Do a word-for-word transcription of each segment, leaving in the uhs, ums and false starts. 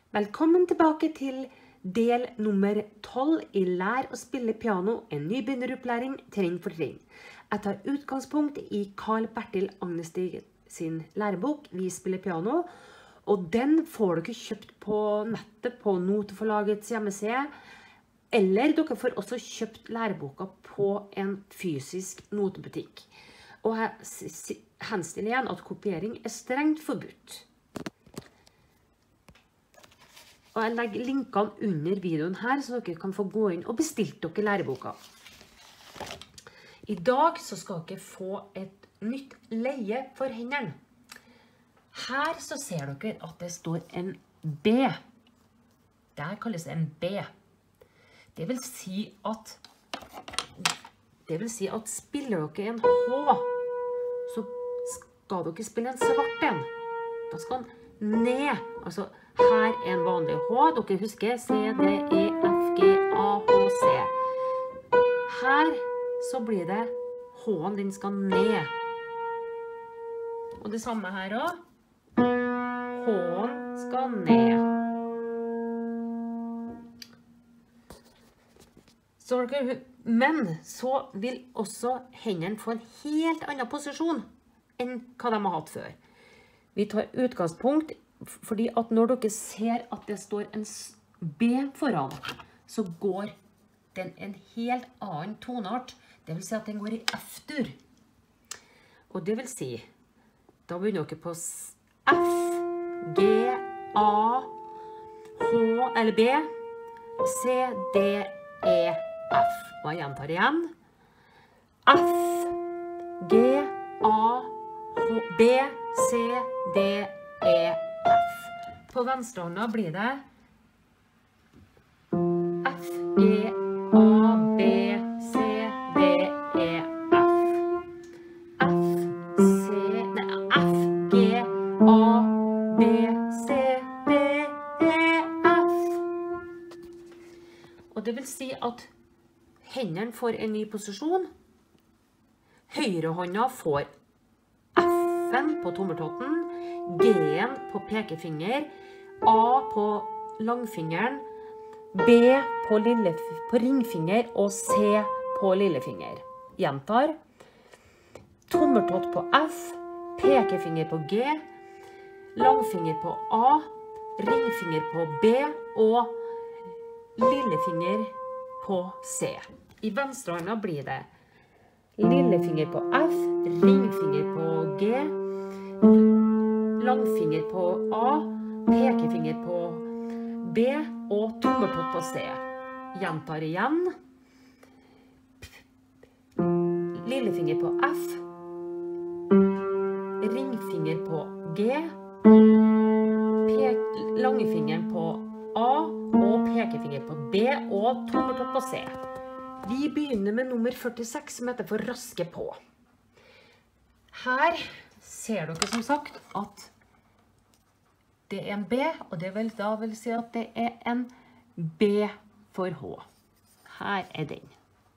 Velkommen tilbake til del nummer tolv i Lær å spille piano, en nybegynneropplæring trinn for trinn. Jeg tar utgangspunkt i Carl Bertil Agnestig sin lærebok Vi spiller piano, og den får dere kjøpt på nettet på Noteforlagets hjemmeside, eller dere får også kjøpt læreboka på en fysisk notebutikk. Og jeg henstiller igjen at kopiering er strengt forbudt. Og jeg legger linkene under videoen her, så dere kan få gå inn og bestilte dere læreboka. I dag så skal dere få et nytt leie for hendene. Her så ser dere at det står en B. Der kalles det en B. Det vil si at, det vil si at spiller dere en H, så skal dere spille en svart en. Da skal den ned, altså her er en vanlig H, dere husker C, D, E, F, G, A, H, C. Her så blir det H-en, den skal ned. Og det samme her også. H-en skal ned. Så dere, men så vil også hendene få en helt annen posisjon enn hva de har hatt før. Vi tar utgangspunkt fordi at når dere ser at det står en B foran, så går den en helt annen toneart. Det vil si at den går i F-dur. Og det vil si, da begynner dere på F, G, A, H eller B, C, D, E, F. Og jeg gjentar igjen. F, G, A, H, B, C, D, E, F. På venstre hånda blir det F, G, A, B, C, D, E, F. F, C, nei, F, G, A, B, C, D, E, F. Og det vil si at hendene får en ny posisjon. Høyrehånda får F-en på tommeltotten, G-en på pekefinger, A på langfingeren, B på, lille, på ringfinger og C på lillefinger. Gjentar. Tommeltott på F, pekefinger på G, langfinger på A, ringfinger på B og lillefinger på C. I venstre hånda blir det lillefinger på F, ringfinger på G, langfinger på A, pekefinger på B og tommeltott på C. Gjentar igjen. Lillefinger på F, ringfinger på G, langfingeren på A og pekefinger på B og tommeltott på C. Vi begynner med nummer førtiseks, som heter for raske på. Her ser dere som sagt at det er en B, og det vil da vil si at det er en B for H. Her er den.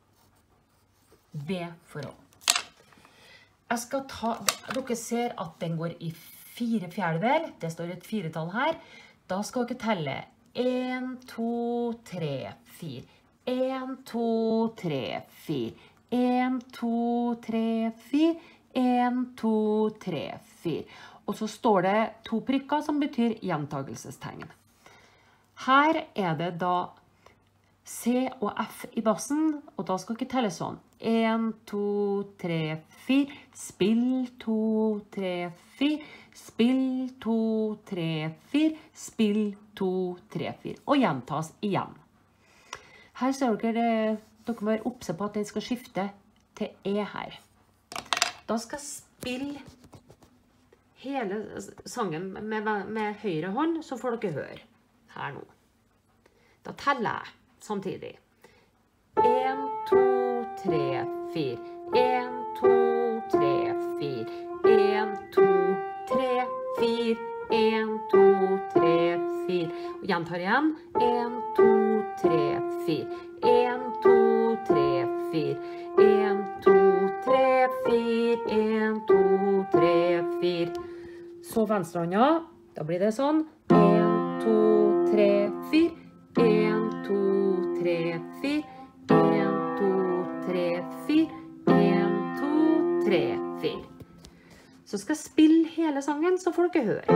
B for H. Jeg skal ta, dere ser at den går i fire fjerdedel. Det står et firetall her. Da skal dere telle en, to, tre, fire. en, to, tre, fire. en, to, tre, fire. en, to, tre, fire. Og så står det to prikker som betyr gjentagelsestegn. Her er det da C og F i bassen, og da skal ikke telle sånn. en, to, tre, fire. Spill, to, tre, fire. Spill, to, tre, fire. Spill, to, tre, fire. Og gjentas igjen. Her ser dere, dere må være oppse på at den skal skifte til E her. Da skal jeg spille hele sangen med, med høyre hånd, så får dere høre her nå. Da teller jeg samtidig. en, to, tre, fire. en, to, tre, fire. en, to, tre, fire. en, to, tre, fire. Og gjentar igjen. en, to, tre, fire. en, to, tre, fire. en, to, tre, fire. en, to, tre, fire. Så venstrehånda, da blir det sånn. en, to, tre, fire. En, to, tre, fire. En, to, tre, fire. En, to, tre, fire. Så skal jeg spille hele sangen, så får dere høre.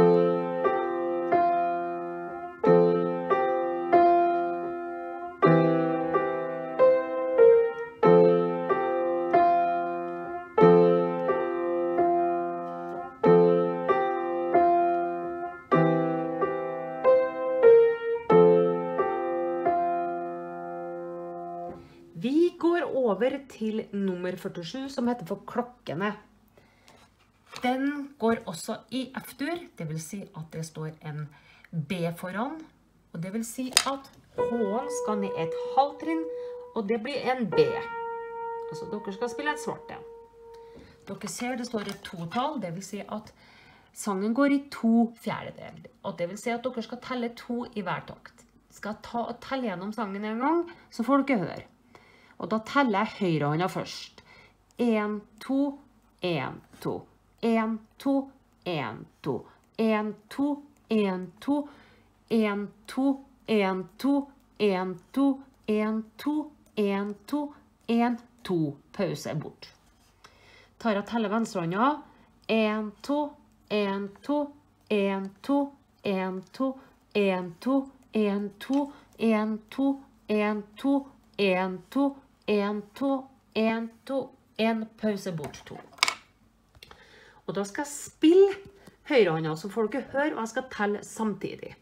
Vi går over til nummer førtisju, som heter for klokkene. Den går også i F-dur, det vil si at det står en B foran, og det vil si at H-en skal ned et halvtrinn, og det blir en B. Altså, dere skal spille en svart en. Dere ser det står et totall, det vil si at sangen går i to fjerdedel, og det vil si at dere skal telle to i hver takt. Skal jeg ta og telle gjennom sangen en gang, så får dere høre. Og da teller jeg høyrehånda først. En, to, en, to. En, to, en, to, en, to, en, to, en, to, en, to, en, to, en, to, en, to, en, to. Pause bort. Tar jeg teller venstrehånda. En, to, en, to, en, to, en, to, en, to, en, to, en, to, en, to, en, to, en, to, en, to, en. Pause bort to. Og da skal jeg spille høyrehånda, så får dere høre, og jeg skal telle samtidig.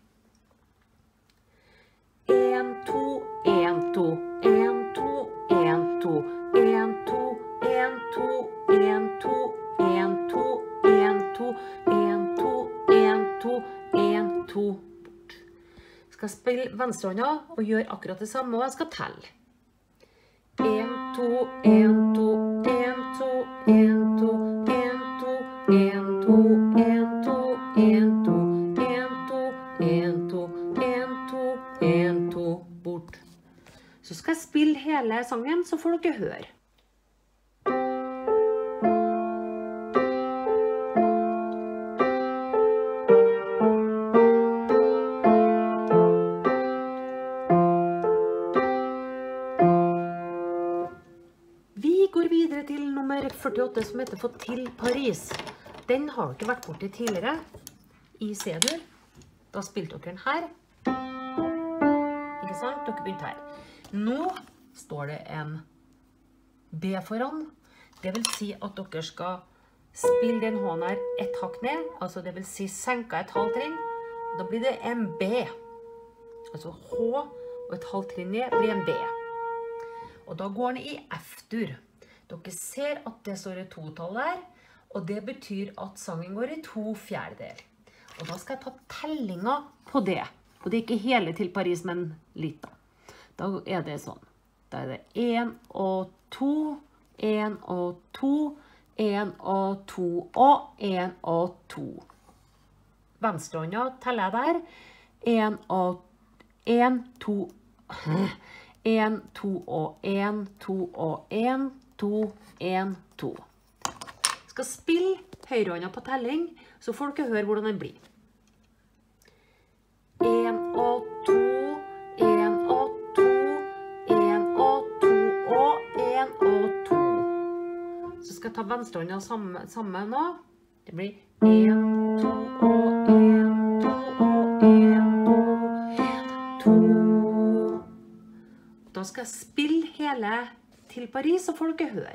En, to, en, to, en, to, en, to, en, to, en, to, en, to, en, to, en, to, en, to, en, to, en, to, bort. Jeg skal spille venstrehånda og gjøre akkurat det samme, og jeg skal telle. En, to, en, to, en, to, en, to, en, to, en, to, en, to, en, to, en, to, en, to, en, to, en, to, bort. Så skal jeg spille hele sangen, så får dere høre. Til nummer førtiåtte, som heter For til Paris. Den har dere vært borti tidligere i C-dur. Da spilte dere den her. Ikke sant? Dere begynte her. Nå står det en B foran. Det vil si at dere skal spille den hånden her et hakk ned. Altså det vil si senka et halvtrinn. Da blir det en B. Altså H og et halvtrinn ned blir en B. Og da går den i F-dur. Dere ser at det står et totall der, og det betyr at sangen går i to fjerdedel. Og da skal jeg ta tellinga på det. Og det er ikke hele til Paris, men litt da. Da er det sånn. Da er det en og to, en og to, en og to og en og to. Venstrehånda teller jeg der. En og en, to, en, to og en, to og en, to, en, to. Jeg skal spille høyrehånda på telling, så får dere høre hvordan den blir. En og to, en og to, en og to og en og to. Så skal jeg ta venstrehånda sammen, sammen nå. Det blir en, to og en, to og en, to, en, to. Da skal jeg spille hele til Paris, så får dere høre.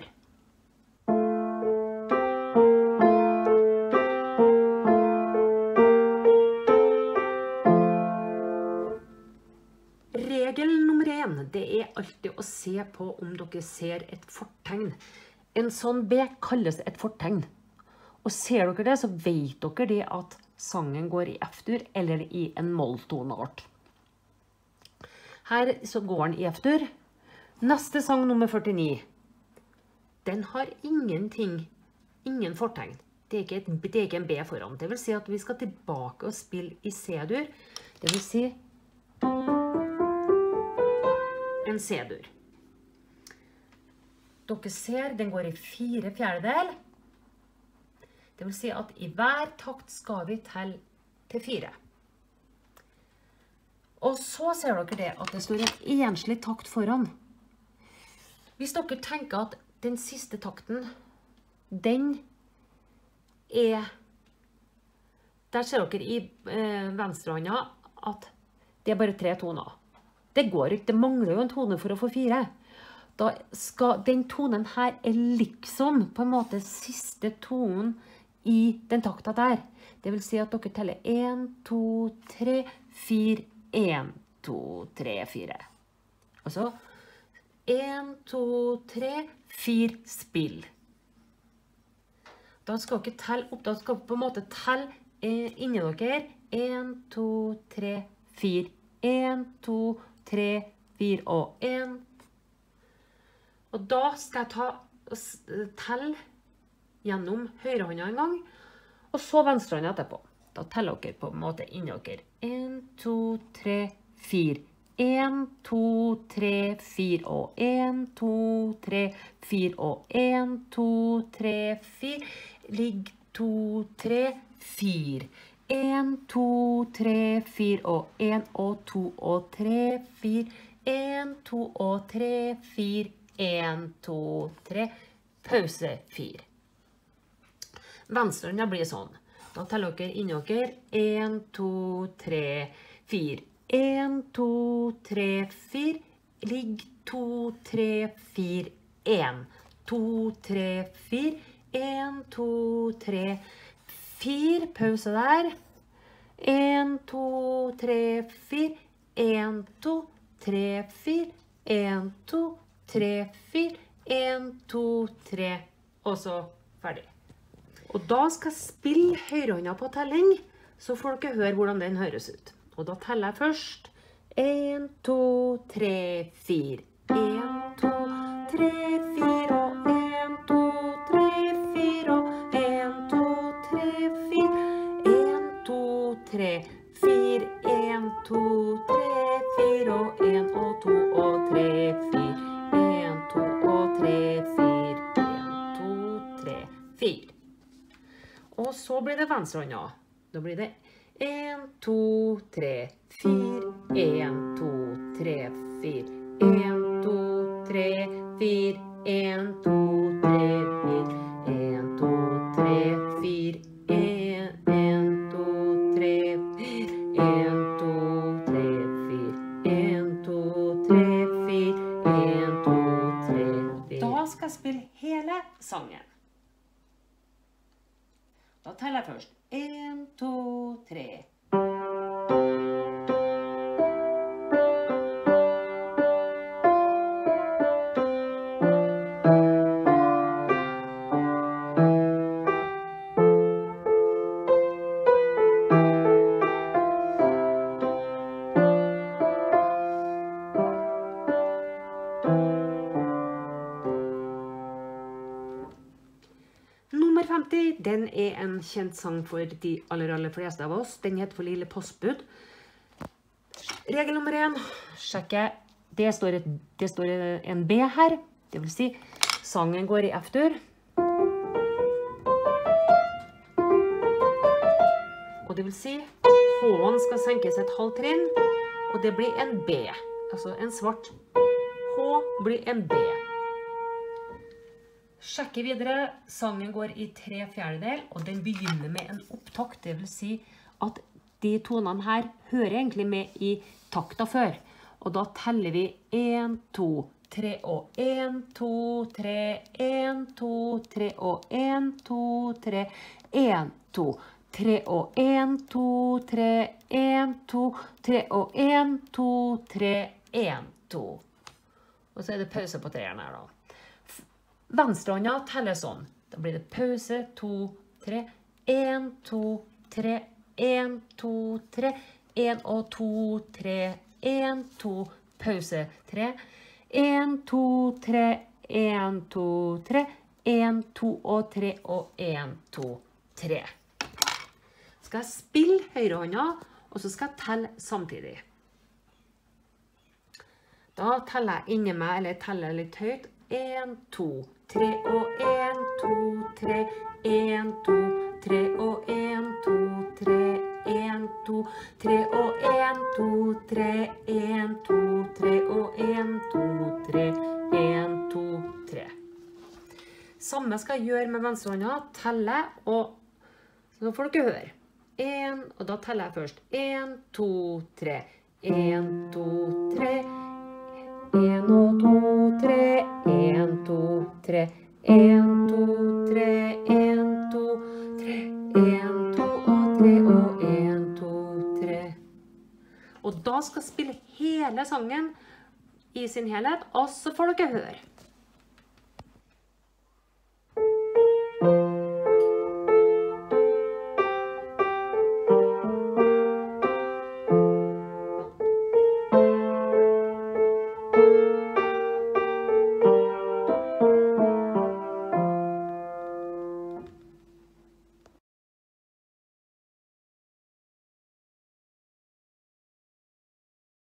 Regel nummer én, det er alltid å se på om dere ser et fortegn. En sånn B kalles et fortegn. Og ser dere det, så vet dere det at sangen går i F-dur eller i en molltoneart. Her så går den i F-dur. Neste sang, nummer førtini, den har ingenting, ingen fortegn. Det er ikke, et, det er ikke en B foran. Det vil si at vi skal tilbake og spille i C-dur. Det vil si en C-dur. Dere ser, den går i fire fjerdedel. Det vil si at i hver takt skal vi telle til fire. Og så ser dere det at det står en enslig takt foran. Hvis dere tenker at den siste takten, den er, der ser dere i eh, venstrehånda at det er bare tre toner. Det går ikke, det mangler jo en tone for å få fire. Da skal den tonen her er liksom på en måte siste tonen i den takta der. Det vil si at dere teller en, to, tre, fire, en, to, tre, fire. Og så en, to, tre, fire, spill. Da skal dere telle opp, da skal dere på en måte telle eh, inni dere. en, to, tre, fire. en, to, tre, fire og en. Og da skal jeg ta telle gjennom høyrehånda en gang, og så venstrehånda etterpå. Da teller dere på en måte inni dere. en, to, tre, fire. en, to, tre, fire og en, to, tre, fire og en, to, tre, fire. Ligg to, tre, fire. en, to, tre, fire og en og to og tre, fire. en, to og tre, fire. en, to, tre. Pause fire. Venstrehånda blir sånn. Da teller dere inni dere. en, to, tre, fire. en, to, tre, fire. Ligg to, tre, fire. en, to, tre, fire. en, to, tre, fire. Pause der. en, to, tre, fire. en, to, tre, fire. en, to, tre, fire. en, to, tre. Og så ferdig. Og da skal jeg spille høyrehånda på telling, så får dere høre hvordan den høres ut. Og da teller jeg først. en, to, tre, fire. en, to, tre, fire og en, to, tre, fire og en, to, tre, fire. en, to, tre, fire. en, to, tre, fire og en og to og tre, fire. en, to og tre, fire. en, to, tre, fire. Og så blir det venstrehånda. Da blir det en, to, tre, fire. en, to, tre, fire. en, to, tre, fire. en, to, tre, fire. en, to, tre, fire. en, to, tre, fire. en, to, tre, fire. en, to, tre, fire. en, to, tre, fire. Da skal jeg spille hele sangen. Da teller jeg først. en, to, tre. Nummer femti, den er en kjent sang for de aller, aller fleste av oss. Den heter For lille postbud. Regel nummer en, sjekke. Det står, et, det står en B her. Det vil si, sangen går i F-dur. Og det vil si, H-en skal senkes et halvt trinn, og det blir en B. Altså en svart H blir en B. Sjekke videre, sangen går i tre fjerdedel, og den begynner med en opptakt. Det vil si at de tonene her hører egentlig med i takta før. Og da teller vi en, to, tre og en, to, tre, en, to, tre og en, to, tre, en, to, tre og en, to, tre, en, to, tre og en, to, tre, en, to. Og så er det pause på treeren her da. Venstrehånda teller sånn. Da blir det pause, to, tre, en, to, tre, en, to, tre, en og to, tre, en, to, pause, tre, en, to, tre, en, to, tre, en, to og tre og en, to, tre. Skal jeg spille høyrehånda, og så skal jeg telle samtidig. Da teller jeg inni meg, eller teller litt høyt. en, to, tre og en, to, tre, en, to, tre og en, to, tre, en, to, tre, og en, to, tre, en, to, tre, og en, to, tre, en, to, tre. Samme skal jeg gjøre med venstrehånda, telle, og så får dere høre. En, og da teller jeg først. En, to, tre, en, to, tre, en og to, tre, en, to, tre, en, to, tre, en, to, tre, en, to, og tre, og en, to, tre. Og da skal jeg spille hele sangen i sin helhet, og så får dere høre.